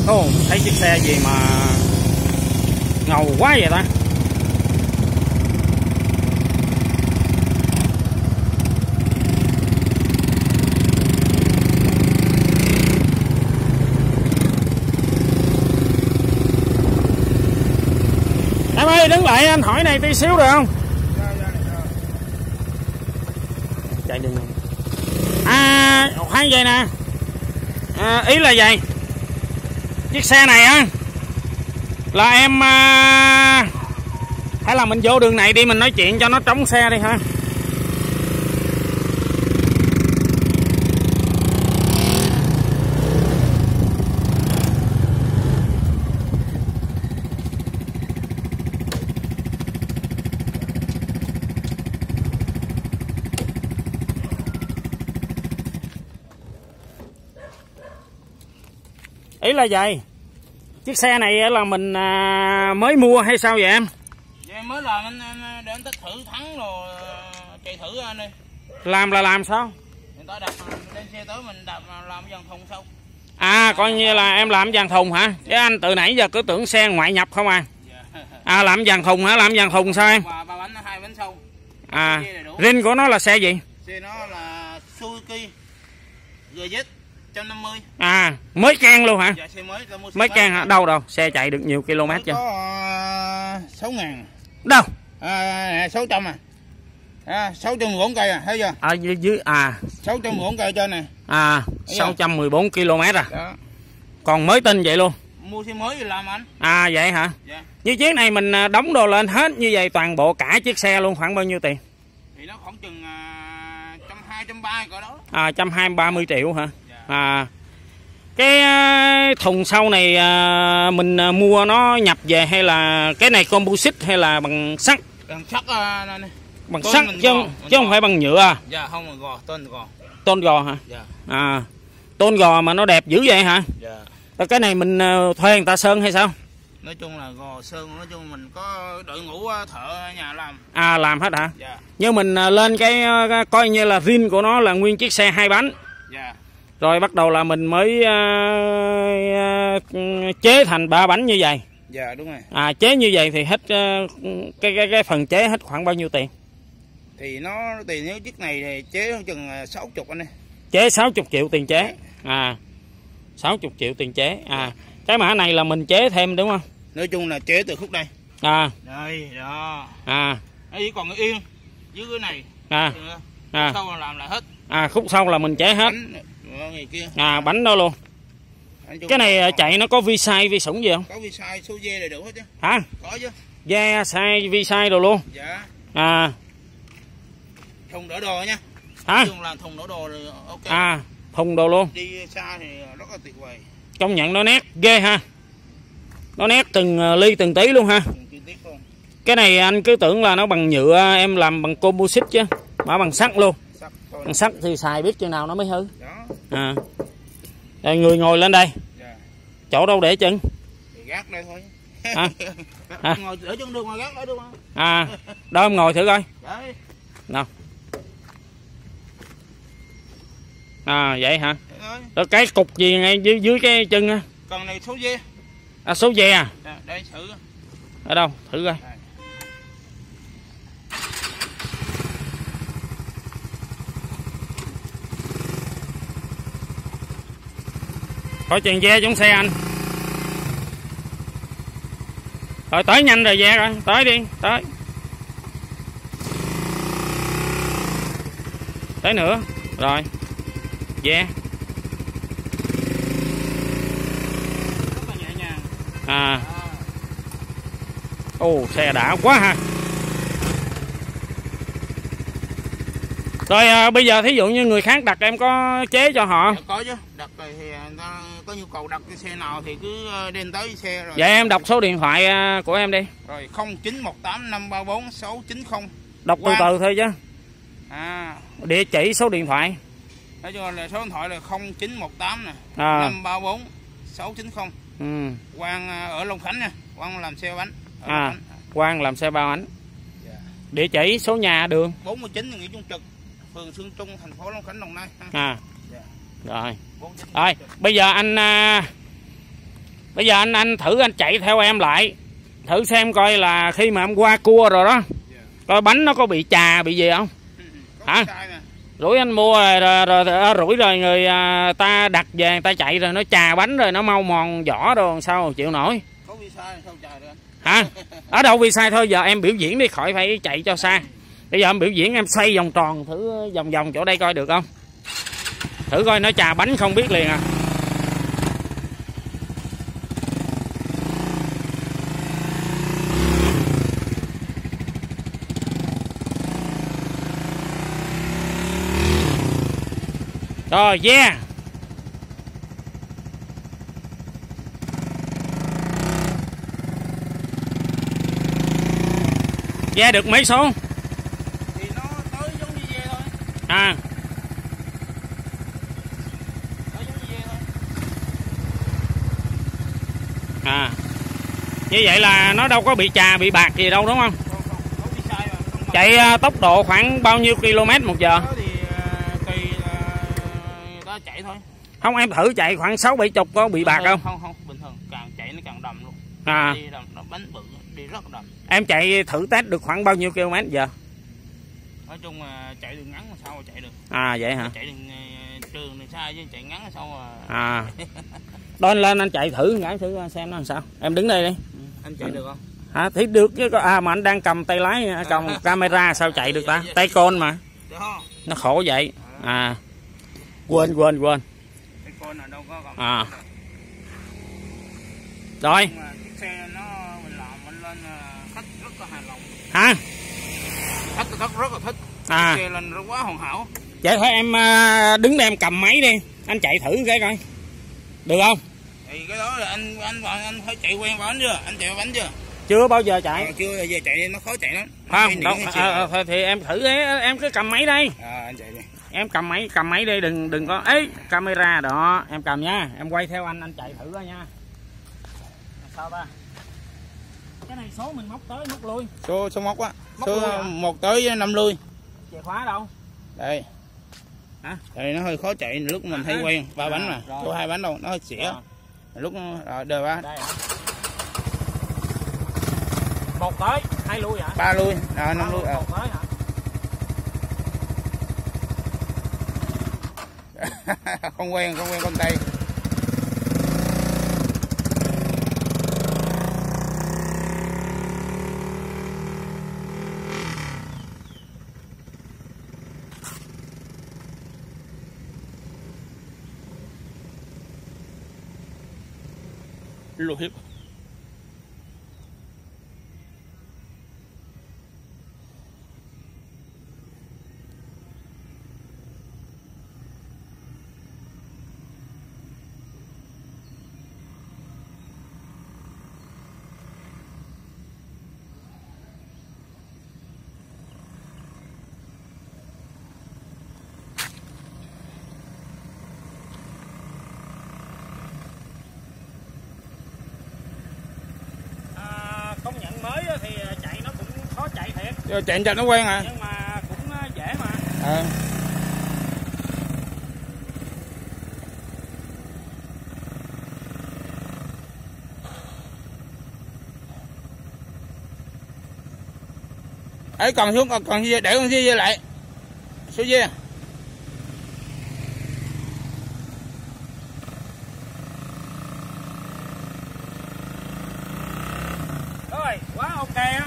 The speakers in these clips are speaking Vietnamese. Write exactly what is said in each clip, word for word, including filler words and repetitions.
Ồ, thấy chiếc xe gì mà ngầu quá vậy ta. Em ơi, đứng lại anh hỏi này tí xíu được không? Chạy đừng. À, khoan vậy nè. À, ý là vậy. Chiếc xe này á là em à, hay là mình vô đường này đi, mình nói chuyện cho nó trống xe đi ha. Ý là vậy. Chiếc xe này là mình à, mới mua hay sao vậy em? Dạ mới làm anh, anh để anh tích thử thắng rồi chạy thử anh đi. Làm là làm sao? Người ta đặt lên xe tới mình đạp làm dàn thùng sau. À coi như là em làm dàn thùng hả? Chứ anh từ nãy giờ cứ tưởng xe ngoại nhập không à? Dạ. À làm dàn thùng hả? Làm dàn thùng sao em? Và ba bánh hai bánh sau. À rin của nó là xe gì? Xe nó là Suzuki giê zét một trăm năm mươi. À mới can luôn hả? Dạ xe mới. Mua mới can hả? Đâu đâu? Xe chạy được nhiều km chưa? Có uh, sáu ngàn. Đâu? À, sáu trăm à. À, sáu trăm mười bốn cây à, thấy chưa? Ở dưới, dưới à sáu trăm mười bốn cây trên này. À sáu trăm mười bốn ki lô mét à? Đó. Còn mới tinh vậy luôn? Mua xe mới thì làm anh. À vậy hả? Dạ. Như chiếc này mình đóng đồ lên hết như vậy toàn bộ cả chiếc xe luôn khoảng bao nhiêu tiền? Thì nó khoảng chừng uh, trăm hai trăm ba cỡ đó. À một trăm hai mươi ba mươi triệu hả? Dạ. À cái thùng sau này à, mình mua nó nhập về hay là cái này composite hay là bằng sắt? Bằng sắt uh, này. Bằng sắt chứ không, chứ không phải bằng nhựa à? Dạ không, là gò, tôn gò. Tôn gò hả? Dạ. À tôn gò mà nó đẹp dữ vậy hả? Dạ. Cái này mình thuê người ta sơn hay sao? Nói chung là gò sơn, nói chung mình có đội ngũ thợ nhà làm. À làm hết hả? Dạ. Nhưng mình lên cái coi như là rin của nó là nguyên chiếc xe hai bánh. Dạ. Rồi bắt đầu là mình mới uh, uh, chế thành ba bánh như vậy. Dạ đúng rồi. À chế như vậy thì hết uh, cái, cái cái phần chế hết khoảng bao nhiêu tiền? Thì nó tiền nếu chiếc này thì chế khoảng chừng sáu mươi anh ơi. Chế sáu mươi triệu tiền chế. À sáu mươi triệu tiền chế. À cái mã này là mình chế thêm đúng không? Nói chung là chế từ khúc đây. À đây đó. À ấy còn yên dưới cái này. À à sau làm lại hết. À khúc sau là mình chế hết. Bánh, kia. À bánh đó luôn. Cái này chạy nó có vi sai vi sủng gì không? Có vi sai, số dê đầy đủ hết chứ. Hả? Có chứ. Da sai vi sai đồ luôn. Dạ. À thùng đỡ đồ nha. Hả? Dùng làm thùng đỡ đồ rồi ok. À thùng đồ luôn. Đi xa thì rất là tuyệt vời. Công nhận nó nét ghê ha. Nó nét từng ly từng tí luôn ha. Luôn. Cái này anh cứ tưởng là nó bằng nhựa, em làm bằng composite chứ. Mà bằng sắt luôn. Sắt bằng sắt thì xài biết chừng nào nó mới hư. Đó. À. Rồi người ngồi lên đây. Dạ. Chỗ đâu để chân? Thì gác đây thôi. À. À. Ngồi để chân đường ngồi gác đấy đúng không? À. Đó em ngồi thử coi. Đấy. Nào. À vậy hả? Rồi cái cục gì ngay dưới dưới cái chân á? Còn này số dê. À số dê à? À, đây thử. Ở đâu? Thử coi. Đây. Có chèn ve trong xe anh. Rồi tới nhanh rồi ve rồi, tới đi, tới. Tới nữa. Rồi. Ve. Rất là nhẹ nhàng. À. Ồ, xe đã quá ha. Rồi à, bây giờ thí dụ như người khác đặt em có chế cho họ? Dạ, có chứ. Đặt thì người ta có nhu cầu đặt cái xe nào thì cứ đem tới xe rồi. Dạ em đọc số điện thoại của em đi. Rồi không chín một tám năm ba bốn sáu chín không. Đọc từ từ thôi chứ. À. Địa chỉ số điện thoại. Nói chung là số điện thoại là không chín một tám nè. À. năm ba bốn sáu chín không. Ừ. Quang ở Long Khánh nha. Quang làm xe bánh. Ở à. Quang làm xe ba bánh. Dạ. Địa chỉ số nhà đường bốn mươi chín Nguyễn Trung Trực, phường Xuân Trung, thành phố Long Khánh, Đồng Nai. À. Dạ. Rồi. Rồi, bây giờ anh à, Bây giờ anh anh thử anh chạy theo em lại, thử xem coi là khi mà em qua cua rồi đó, coi bánh nó có bị chà bị gì không. Hả? Rủi anh mua rồi, rồi, rồi, rồi rủi rồi người à, ta đặt về người ta chạy rồi nó chà bánh rồi nó mau mòn vỏ rồi sao chịu nổi. Hả? Ở đâu vì sai thôi, giờ em biểu diễn đi khỏi phải chạy cho xa. Bây giờ em biểu diễn em xoay vòng tròn thử vòng vòng chỗ đây coi được không? Thử coi nó chà bánh không biết liền à. Rồi, yeah. Yeah được mấy số? Thì nó tới giống như dê thôi. À. Tới giống như dê thôi. À. Như vậy là nó đâu có bị chà bị bạc gì đâu đúng không? Không, không, không bị sai mà. Không chạy uh, tốc độ khoảng bao nhiêu km một giờ? Thì uh, tùy uh, ta chạy thôi. Không, em thử chạy khoảng sáu bảy chục có bị bạc không? Không, không, bình thường, càng chạy nó càng đầm luôn. À. Đi đầm, nó bánh bự, đi rất đầm. Em chạy thử test được khoảng bao nhiêu km giờ? Nói chung là chạy đường ngắn mà sao mà chạy được. À vậy hả? Chạy đường uh, trường đường xa chứ chạy ngắn là sao mà. À. Đo lên anh chạy thử ngã thử xem nó làm sao. Em đứng đây đi. Ừ, anh chạy được không? Hả? Thì được chứ. À mà anh đang cầm tay lái, cầm à. camera sao chạy được ta? Tay con mà. Đó. Nó khổ vậy. À. Quên quên quên. Tay con là đâu có cầm. À. Rồi. Nhưng mà chiếc xe nó mình làm mình lên khách rất là hài lòng. Hả? Khách rất rất là thích. À. Chiếc xe lên rất quá hoàn hảo. Vậy thôi em đứng đây em cầm máy đi, anh chạy thử cái coi. Được không? Thì cái đó là anh anh anh, anh phải chạy quen bánh chưa? Anh chạy bánh chưa? Chưa bao giờ chạy. À, chưa giờ chạy nó khó chạy lắm. Không, đâu, à, à, thì em thử em cứ cầm máy đây. À, anh chạy đi. Em cầm máy, cầm máy đi, đừng đừng có ấy camera đó, em cầm nha, em quay theo anh anh chạy thử coi nha. Sao ta? Cái này số mình móc tới móc lui. Số số móc á. Móc số một tới năm lui. Chìa khóa đâu? Đây. Hả? Đây nó hơi khó chạy lúc mình thấy quen, ba à, bánh mà. Rồi. Chỗ hai bánh đâu, nó hơi xỉa. Rồi. Lúc rồi đời ba. Đây. Một tới, hai lui hả? Ba lui, à, năm lui. À. Một tới hả? Không quen, không quen con tay. Lùi hiếp. Công nhận mới thì chạy nó cũng khó chạy thiệt. Rồi chạy cho nó quen à. Nhưng mà cũng dễ mà. À. Ấy còn xuống còn còn để con dê lại. Số dê. Rồi, quá ok á.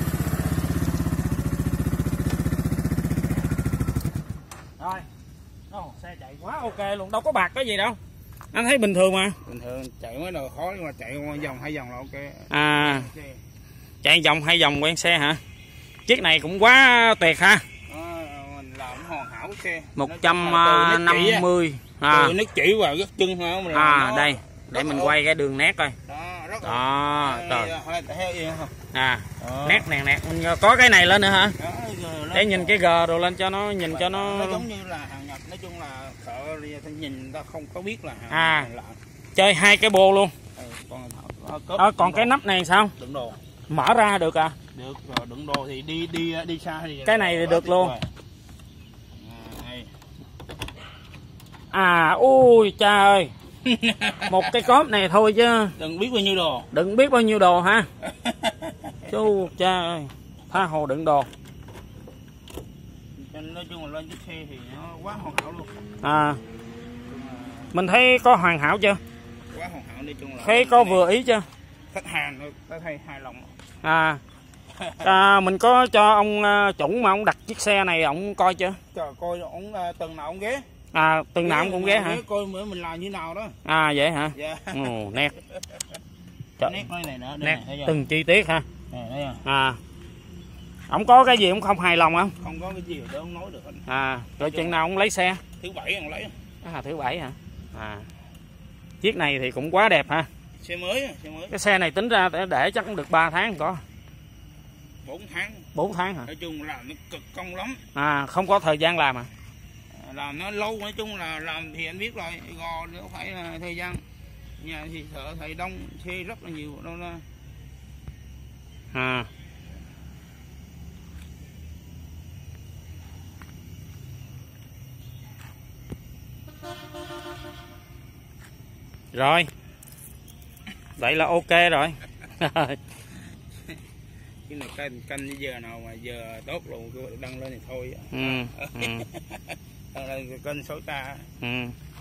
Rồi. Ồ, xe chạy quá ok luôn, đâu có bạc cái gì đâu. Anh thấy bình thường mà. Bình thường chạy mới đầu khó nhưng mà chạy một vòng hai vòng là ok. À. Chạy vòng hai vòng quen xe hả? Chiếc này cũng quá tuyệt ha. À, mình làm hoàn hảo cái xe. một trăm năm mươi. À. Từ nước chỉ vào rất chân ha. À nó... đây, để mình quay cái đường nét coi. Đó, rất đó, rồi. Không? À, đó. Nét nè nét, có cái này lên nữa hả? Đó, để nhìn cái G rồi lên cho nó nhìn cho nó. Nó giống như là hàng Nhật, nói chung là sợ nhìn ta không có biết là hàng à lạ. Chơi hai cái bô luôn. Ừ, còn à, còn cái nắp này sao? Đựng đồ. Mở ra được à? Được rồi, đựng đồ thì đi đi đi xa thì cái này thì được luôn. À, ui cha ơi. Một cái cốp này thôi chứ đừng biết bao nhiêu đồ. đừng biết bao nhiêu đồ ha. Chú cha ơi, tha hồ đựng đồ. Nói chung là lên chiếc xe thì nó quá hoàn hảo luôn. À, mình thấy có hoàn hảo chưa? Quá hoàn hảo, nói chung là Thấy có vừa ý chưa? khách hàng tôi thấy hài lòng. À, à mình có cho ông chủ mà ông đặt chiếc xe này ông coi chưa? Trời, coi ông từng nào ông ghé. À, từng nào ông cũng ghé hả? Coi mới mình làm như nào đó. À vậy hả? Dạ. Ồ, nét. Trời, nét này này nữa, nét này, từng chi tiết ha. này, đây à. À, ông có cái gì ông không hài lòng không? Không có cái gì để ông nói được. À, rồi chừng nào ông lấy xe? Thứ bảy ông lấy. À, thứ bảy hả? À, chiếc này thì cũng quá đẹp ha. Xe mới, xe mới. Cái xe này tính ra để, để chắc cũng được ba tháng có. bốn tháng. bốn tháng hả? Nói chung là nó cực công lắm. À, không có thời gian làm à? Làm nó lâu, nói chung là làm thì anh biết rồi, gò nó phải là thời gian. Nhà thì sợ thầy đông, xe rất là nhiều đâu ra. À. Rồi. Vậy là ok rồi. Cái này canh canh giờ nào mà giờ tốt luôn đăng lên thì thôi. Ừ. Ừ. Đăng lên kênh số ca. Ừ.